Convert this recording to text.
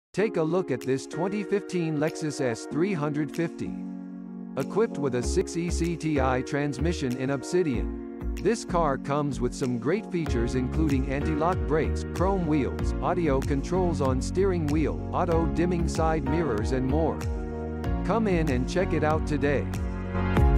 Take a look at this 2015 Lexus ES350. Equipped with a 6ECTI transmission in Obsidian. This car comes with some great features including anti-lock brakes, chrome wheels, audio controls on steering wheel, auto-dimming side mirrors and more. Come in and check it out today.